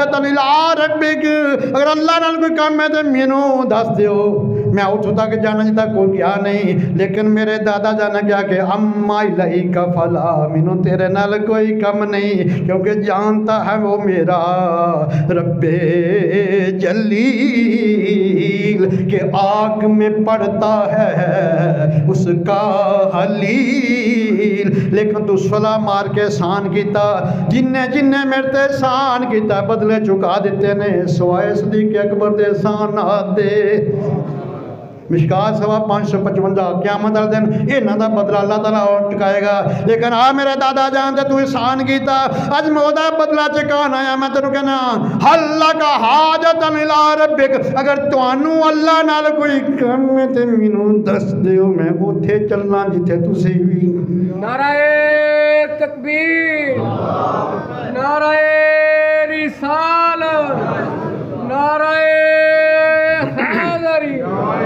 हाजतन इला रब्बिक, अगर अल्लाह नाल कोई काम है तो मैनू दस दिओ। मैं उठो तक जाना जिता कोई गया नहीं, लेकिन मेरे दादा जाना क्या कि अम्मा इलाही का फला, मैनू तेरे नाल कोई कम नहीं, क्योंकि जानता है वो मेरा रब्बे जलील के आग में पड़ता है उसका हलील। लेकिन तू सला मार के एहसान किया, जिन्ने जिन्ने मेरे ते एहसान किया बदले चुका दिते ने, सवाए सदीक अकबर दे एहसान ना दे। मिशकात सवा 555 क़यामत वाले दिन इन्हां दा बदला अल्लाह ताला चुकाएगा। लेकिन आ मेरे दादा जान ते तू एहसान किया, अज मैं ओदा बदला चुकान आया। मैं तेनू कहना हल्ला का हाजतन इला रब्बिक, अगर तुहानू अल्लाह नाल कोई काम है ते मैनू दस दिओ, मैं उत्थे चलना जिथे तुसीं भी। नाराए तकबीर, नाराए रिसालत, नाराए हैदरी,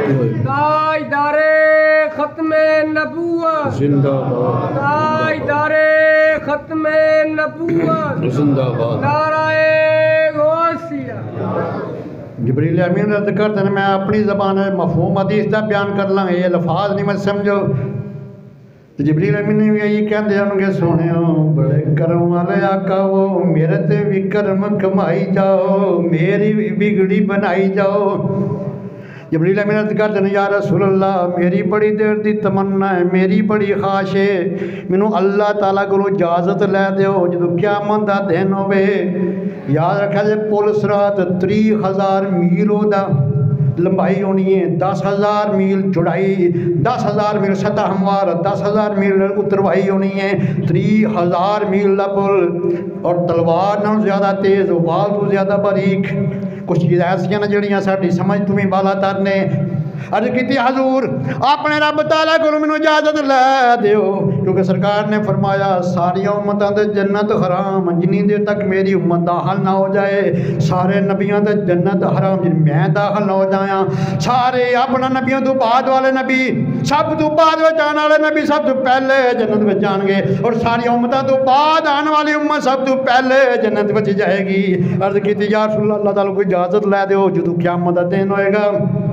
ताजदारे खत्मे नबूवत जिंदाबाद, ताजदारे खत्मे नबूवत जिंदाबाद, नाराए गौसिया। जिब्रील अमीन रद्द करते हैं, मैं अपनी ज़बान में मफ़हूम हदीस का बयान कर लाँगे, ये लफाज नहीं मैं समझो। तो जिब्रील अमीन ने भी यही कहते होंगे, सोने बड़े करम वाले आका वो, मेरे ते भी करम कमाई जाओ, मेरी भी बिगड़ी बनाई जाओ। जिब्रील अमीन अर्ज़ करते हैं, या रसूल अल्लाह मेरी बड़ी देर की तमन्ना है, मेरी बड़ी ख्वाहिश है, मैनू अल्लाह ताला को इजाजत लै दो जो क़यामत दा दिन होवे। याद रखा जे पुल सरात 30,000 मील होदा लंबाई होनी है, 10,000 मील चौड़ाई, 10,000 मील सतह हमवार, 10,000 मील उतरवाई होनी है, 30,000 मील का पुल। और तलवार नाल ज़्यादा तेज़, वाल तो ज़्यादा बारीक, कुछ चीज़ ऐसियां ने जड़ियाँ साड़ी समझ तुम्हें बाला तर ने। अर्ज की हजूर अपने रब ताला को मैनू इजाजत लै दिओ, क्योंकि सरकार ने फरमाया सारिया उम्मतां दे जन्नत हराम, जिन्नी देर तक मेरी उम्मत दाखिल ना हो जाए, सारे नबियां दे जन्नत हराम जिन मैं दाखिल ना हो जाया। सारे अपना नबियों तो बाद वाले नबी, सब तो बाद में जाने वाले नबी सब तो पहले जन्नत में जाएंगे, और सारी उम्मतां तो बाद आने वाली उम्मत सब तो पहले जन्नत में जाएगी। अर्ज की या रसूल अल्लाह ताला को इजाजत लै दिओ, जो क़यामत दा दिन होएगा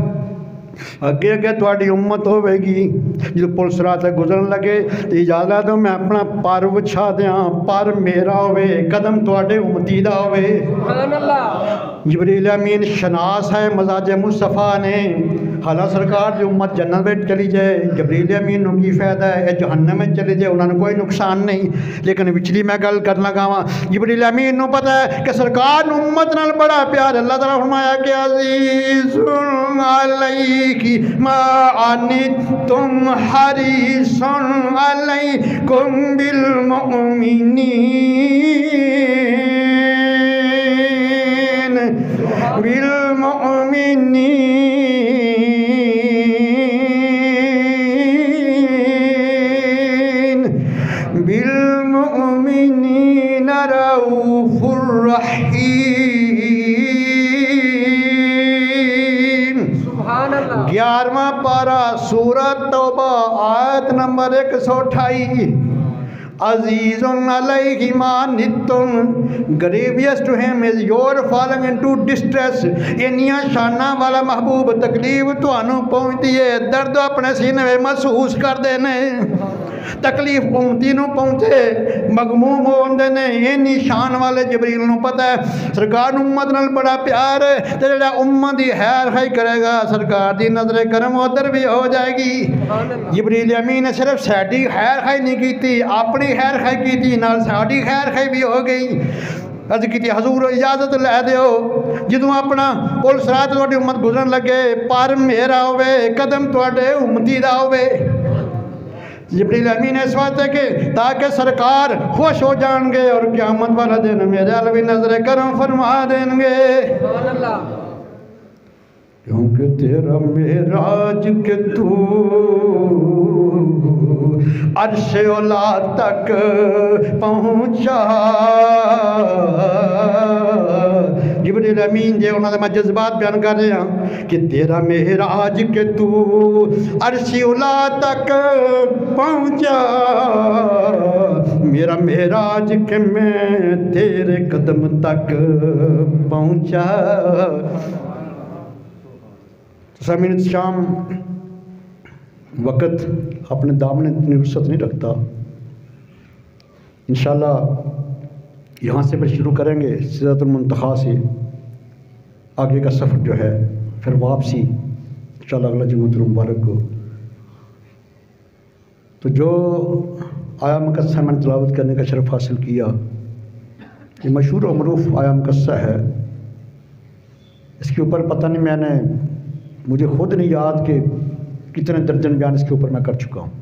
अगे अगे थोड़ी उम्मत होगी, जो पुलिस रात गुजरन लगे तो इजाजत दो मैं अपना पर विछा दिया, पर मेरा होवे, कदम थोड़े उम्मती दा होवे। जिब्रील अमीन शनास है मजाज मुस्तफ़ा ने, हालां सरकार जो उम्मत जन्नत में चली जाए, जिब्रील अमीन की फ़ायदा है, जहन्नम में चली जाए उन्होंने कोई नुकसान नहीं। लेकिन पिछली मैं गल कर लगा वा, जिब्रील अमीन को पता है कि सरकार उम्मत नाल बड़ा प्यार, अल्लाह ताला फरमाया कि अज़ीज़ुन अलैहि मा अनित्तुम हरीसुन अलैकुम बिल मुमिनीन बिल मुमिनीन बिल मुमिनीन रऊफुर रहीम। 11वां पारा सूरत तौबा आयत नंबर 128। Azizun alayhi ma nittum, grievous to him is your falling into distress। इन्नियां शाना वाला महबूब तकलीफ तुहानू पहुंचती है, दर्द अपने सीने में महसूस करते हैं, तकलीफ उम्मती नू पहुंचे, मगमूम होंदे ने। इन्नी शान वाले जिब्रील नू पता है सरकार उम्मत नाल बड़ा प्यार है, ते जेड़ा उम्मत दी खैर खाई करेगा सरकार दी नजर करम उधर भी हो जाएगी। जिब्रील अमीन ने सिर्फ साडी खैर खाई नहीं की, अपनी खैर खाई की, नाल साडी खैर खाई भी हो गई। अर्ज की हजूर इजाजत लै दिओ, जो अपना पुल सरात तुहाडी उम्मत गुजरन लगे, पर मेरा होवे, कदम तुहाडे उम्मती दा होवे। जिब्रील अमीन इस वास्ते के ताकि सरकार खुश हो जाएंगे और क़यामत वाला दिन मेरे अल भी नजर करम फरमा देंगे। क्योंकि तेरा मेराज के तू अर्श औला तक पहुँचा। जिब्रील अमीन जे उन्होंने मैं जज्बात बयान कर रहा कि तेरा मेराज के तू अर्श औला तक पहुँचा, मेरा मेराज के मैं तेरे कदम तक पहुँचा। सामीन शाम वक़्त अपने दामन इतनी रुसत नहीं रखता। इंशाल्लाह यहाँ से फिर शुरू करेंगे सिदरतुल मुंतहा से आगे का सफ़र जो है, फिर वापसी इंशाल्लाह अगला जुम्मतुल मुबारक को। तो जो आया मुकस्सा मैंने तिलावत करने का शरफ़ हासिल किया, ये मशहूर और मरूफ आया मुकस्सा है। इसके ऊपर पता नहीं मुझे खुद नहीं याद कि कितने दर्जन बयान इसके ऊपर मैं कर चुका हूँ,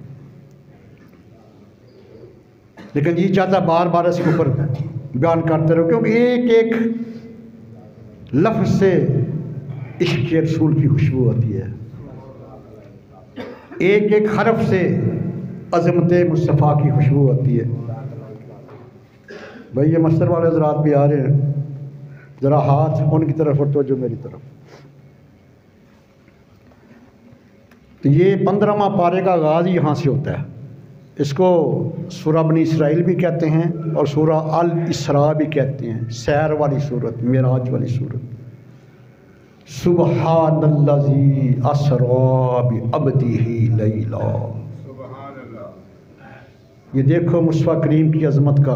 लेकिन ये चाहता बार बार इसके ऊपर बयान करते रहो, क्योंकि एक एक लफ्ज़ से इश्क़ के रसूल की खुशबू होती है, एक एक हरफ से अज़मत मुस्तफ़ा की खुशबू होती है। भाई ये मस्तर वाले हज़रात भी आ रहे हैं, ज़रा हाथ उनकी तरफ और तवज्जो मेरी तरफ। तो ये 15वां पारे का आगाज़ यहाँ से होता है। इसको सूरा बनी इसराइल भी कहते हैं और सूरा अल इसरा भी कहते हैं, सैर वाली सूरत, मेराज वाली सूरत। सुबहानल्लज़ी अस्रा बिअब्दिही लैला। ये देखो मुस्तफ़ा करीम की अज़मत का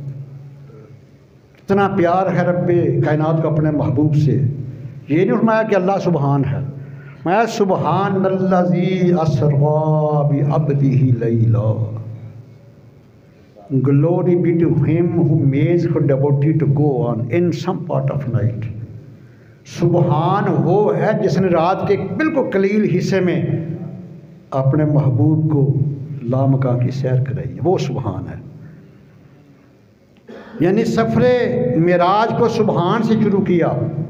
कितना प्यार है रब्बे कायनात का अपने महबूब से। ये नहीं फरमाया कि अल्लाह सुबहान है, मैं सुबहानल्लज़ी अस्रा बिअब्दिही Laila. Glory be to him who makes her devotee to go on in some part of night. सुबहान वो है जिसने रात के बिल्कुल कलील हिस्से में अपने महबूब को लामकान की सैर कराई है, वो सुबहान है। यानी सफ़रे मेराज को सुबहान से शुरू किया।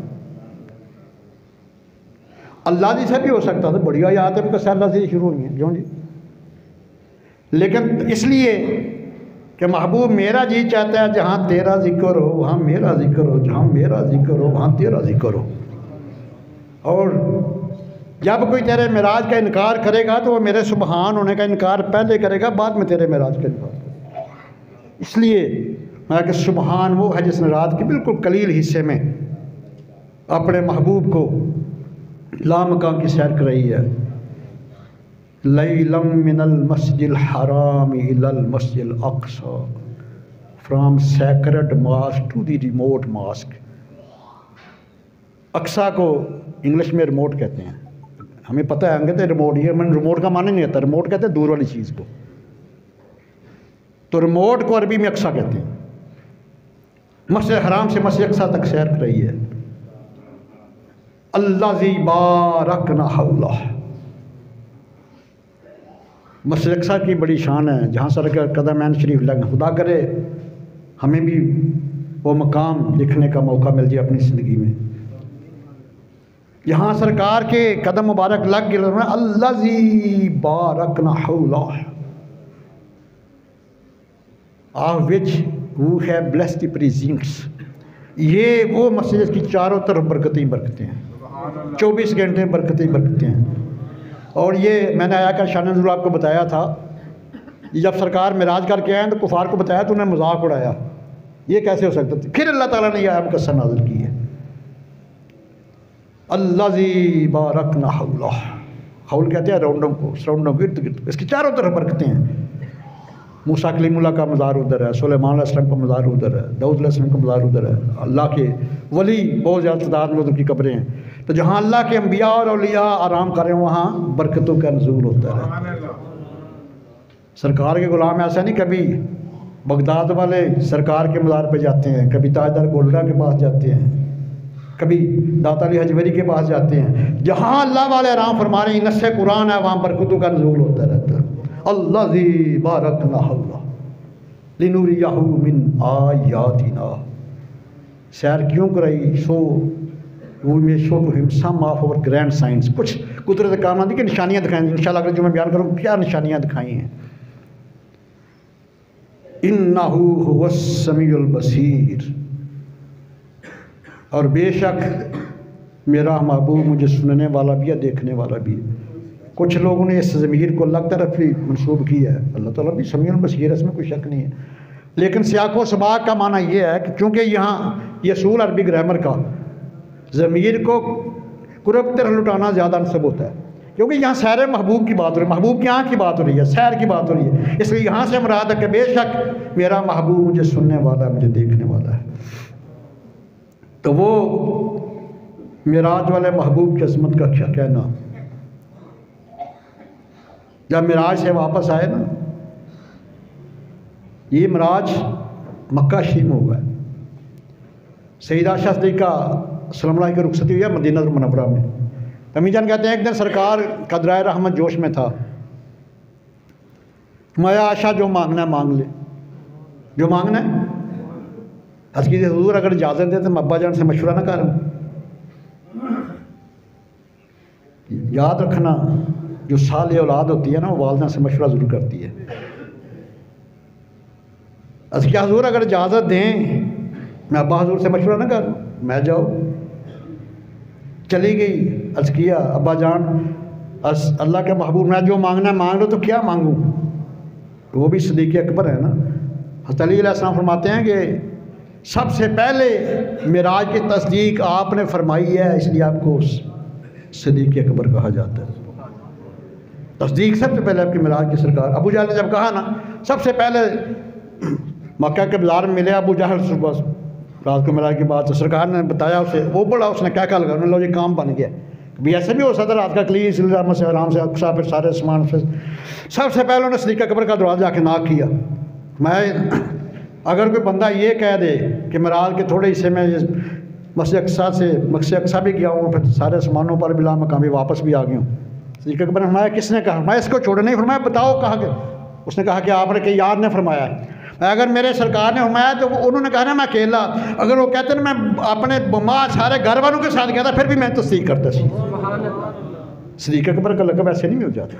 अल्लाह जी से भी हो सकता था, बढ़िया याद है कि अल्लाह से शुरू हुई है, क्यों जी? लेकिन इसलिए कि महबूब मेरा जी चाहता है जहाँ तेरा जिक्र हो वहाँ मेरा जिक्र हो, जहाँ मेरा जिक्र हो वहाँ तेरा जिक्र हो। और जब कोई तेरे मेराज का इनकार करेगा तो वो मेरे सुबहान होने का इनकार पहले करेगा, बाद में तेरे मेराज का इनकार करेगा। इसलिए मैं कि सुबहान वो है जिसने रात के बिल्कुल कलील हिस्से में अपने महबूब को लामकान की सैर कराई है। लैलम मिनल मस्जिदिल हराम इलल मस्जिदिल अक्सा, from sacred mosque to the remote mosque. अक्सा को इंग्लिश में रिमोट कहते हैं, हमें पता है, हम कहते हैं रिमोट। ये मैंने रिमोट का माने नहीं आता, रिमोट कहते हैं दूर वाली चीज़ को, तो रिमोट को अरबी में अक्सा कहते हैं। मस्जिद हराम से मस्जिद अक्सा तक सैर कराई है। अल्लाज़ी बारकना हौला, मस्जिद अक्सा की बड़ी शान है जहाँ सर का कदमैन शरीफ लग। खुदा करे हमें भी वो मकाम देखने का मौका मिल जाए अपनी ज़िंदगी में, यहाँ सरकार के कदम मुबारक लग गए। अल्लाज़ी बारकना हौला, of which who have blessed the presents. ये वो मस्जिद की चारों तरफ बरकतें बरकतें हैं, 24 घंटे बरकतें बरकतें हैं। और ये मैंने आया का शान नज़ूर आपको बताया था, जब सरकार मिराज करके आए तो कुफार को बताया तो उन्हें मजाक उड़ाया, ये कैसे हो सकता था। फिर अल्लाह ताला ने यह आयत मुकस्सा नाज़िल की है। अल्लाज़ी बारकना हौला, हौल कहते हैं राउंडों को, सराउंडों को, इर्द गिर्द, इसकी चारों तरफ बरकतें हैं। मूसा कलीमुल्लाह का मज़ार उधर है, सुलेमान अलैहिस्सलाम का मज़ार उधर है, दाऊद अलैहिस्सलाम का मज़ार उधर है। अल्लाह के वली बहुत ज़्यादा तादाद में उनकी कब्रें हैं। तो जहाँ अल्लाह के अंबिया और औलिया आराम करें वहाँ बरकतों का नज़ूल होता है। सरकार के गुलाम ऐसा नहीं, कभी बगदाद वाले सरकार के मज़ार पे जाते हैं, कभी ताजदार गोल्डा के पास जाते हैं, कभी दाता अली हजवरी के पास जाते हैं। जहाँ अल्लाह वाले आराम फरमा रहे हैं, नस्से कुरान है, वहाँ बरकतों का नज़ूल होता रहता है। अल्लाज़ी बारकना हौला लिनुरियहु मिन आयातिना। सैर क्यों कराई? So we may show to him some of our grand science. कुछ कुदरत कामना की निशानियाँ दिखाई, इंशाल्लाह अगर जो मैं बयान करूँ क्या निशानियाँ दिखाई हैं। इन्नहु हुवस समीउल बसीर, और बेशक मेरा महबूब मुझे सुनने वाला भी है, देखने वाला भी है। कुछ लोगों ने इस ज़मीर को अलग तरफ भी मंसूब किया है। अल्लाह ताला भी समीउल बसीर, इसमें कोई शक नहीं है। लेकिन सियाको सबाक का माना यह है कि चूँकि यहाँ ये असूल अरबी ग्रामर का ज़मीर को कुरब तरह लुटाना ज़्यादा नस्ब होता है, क्योंकि यहाँ सैर महबूब की बात हो रही है, महबूब की यहाँ की बात हो रही है, सैर की बात हो रही है, इसलिए यहाँ से मुराद है कि बेशक मेरा महबूब मुझे सुनने वाला है, मुझे देखने वाला है। तो वो मिराज वाले महबूब की अज़मत का क्या कहना। जब मिराज से वापस आए ना, ये मिराज मक्का शरीफ में हुआ है। सईदा आयशा सिद्दीक़ा सल्लल्लाहु की रुखसती हुई है मदीना मुनव्वरा में। अम्मी जान कहते हैं एक दिन सरकार का दराए रहमत जोश में था, मैं आशा जो मांगना है मांग ले, जो मांगना है। हज की हुजूर अगर इजाज़त दे तो मैं अब्बा जान से मशवरा ना करूँ। याद रखना, जो साल औलाद होती है ना वो वालदा से मशवरा ज़रूर करती है। हज क्या हुजूर अगर इजाज़त दें मैं अब्बा हुजूर से मशवरा ना करूँ। मैं जाओ चली गई, अर्ज़ किया अब्बा जान अल्लाह के महबूब मैं जो मांगना है मांग लो, तो क्या मांगूँ। वो भी सिद्दीक़ अकबर है ना। हज़रत अली अलैहिस्सलाम फरमाते हैं कि सबसे पहले मिराज की तस्दीक आपने फरमाई है, इसलिए आपको सिद्दीक़ अकबर कहा जाता है। तस्दीक सबसे पहले आपकी मिराज की सरकार। अबू जहल ने जब कहा ना, सबसे पहले मक्का के बाज़ार में मिले अबू जहल सुबह रात को मिराज की बात, तो सरकार ने बताया उसे, वो बड़ा उसने क्या क्या लगा, लो ये काम बन गया। भी ऐसे भी हो सकता रात का कली से आराम से अक्सा फिर सारे सामान फिर सबसे पहले उन्होंने सिद्दीक़ अकबर का दरवाज़ा जाके नाक किया। मैं अगर कोई बंदा ये कह दे कि मिराज के थोड़े हिस्से में मस्जिद अक्सा से मस्जिद अक्सा भी गया हूँ, फिर सारे सामानों पर बिला मकामी वापस भी आ गया हूँ। सिद्दीक़ अकबर ने फरमाया किसने कहा, मैं इसको छोड़ नहीं फरमाया, बताओ कहा कि। उसने कहा कि आपने कि यार ने फरमाया है। अगर मेरे सरकार ने फरमाया तो उन्होंने कहा ना मैं अकेला, अगर वो कहते ना मैं अपने माँ सारे घर वालों के साथ गया था फिर भी मैं तस्दीक करता सी। सिद्दीक़ अकबर का लक़ब ऐसे नहीं मिल जाता।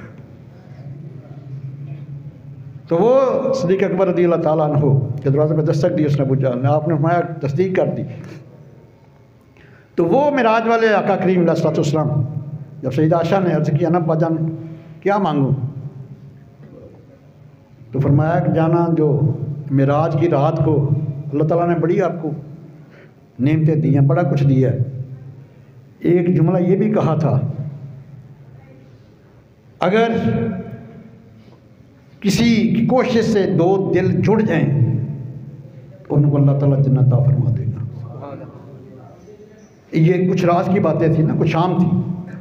तो वो सिद्दीक़ अकबर रज़ी अल्लाह ताला अन्हु के दरवाज़े पर दस्तक दी उसने, अबू जहल ने, आपने फरमाया तस्दीक कर दी। तो वो मिराज वाले आका करीम अलैहिस्सलातु वस्सलाम जब सईदा आयशा ने अर्ज़ किया ना अब्बा जान क्या मांगूँ, तो फरमाया कि जाना जो मिराज की रात को अल्लाह ताला ने बड़ी आपको नेमतें दी हैं, बड़ा कुछ दिया है। एक जुमला ये भी कहा था, अगर किसी की कोशिश से दो दिल जुड़ जाएं तो उनको अल्लाह ताला जन्नत अता फरमा देगा। ये कुछ राज की बातें थी ना, कुछ शाम थी।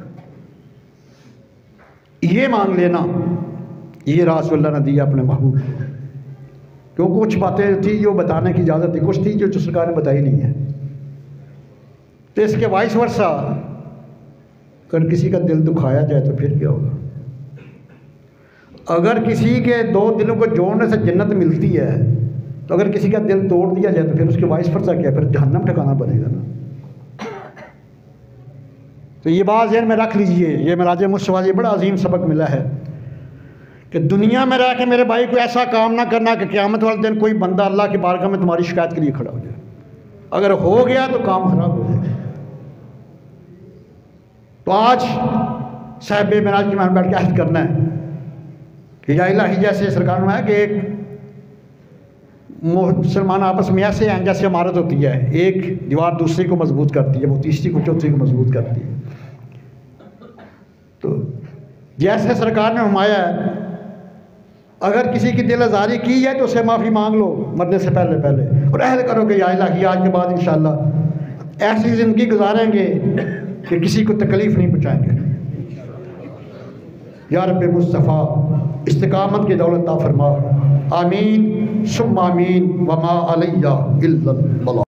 ये मांग लेना, ये रासूलुल्लाह ने दिया अपने महबूब को। क्यों कुछ बातें थी जो बताने की इजाज़त थी, कुछ थी जो सरकार ने बताई नहीं है। तो इसके वाइस वर्सा अगर किसी का दिल दुखाया जाए तो फिर क्या होगा। अगर किसी के दो दिलों को जोड़ने से जन्नत मिलती है, तो अगर किसी का दिल तोड़ दिया जाए तो फिर उसके वाइस वर्सा क्या, फिर जहन्नम ठिकाना बनेगा ना। तो ये बात ज़हन में रख लीजिए। ये मिराज मुस्तफ़ा से बड़ा अजीम सबक मिला है कि दुनिया में रह के मेरे भाई को ऐसा काम ना करना कि क़यामत वाले दिन कोई बंदा अल्लाह की बारगाह में तुम्हारी शिकायत के लिए खड़ा हो जाए। अगर हो गया तो काम खराब हो जाए। तो आज साहिब मिराज की मान बैठ के अहद करना है कि या इलाही, जैसे सरकार में है कि एक मुसलमान आपस में ऐसे हैं जैसे इमारत होती है, एक दीवार दूसरी को मजबूत करती है, वो तीसरी को चौथी को मजबूत करती है। तो जैसे सरकार ने फरमाया है अगर किसी की दिल आज़ारी की है तो उससे माफ़ी मांग लो मरने से पहले पहले, और अहद करो कि या इलाही आज के बाद इंशाअल्लाह ऐसी ज़िंदगी गुजारेंगे कि किसी को तकलीफ़ नहीं पहुँचाएंगे। या रब्बे मुस्तफ़ा इस्तिकामत की दौलत अता फरमा। आमीन सुम्मा आमीन वमा अलैया इल्लल बलाग।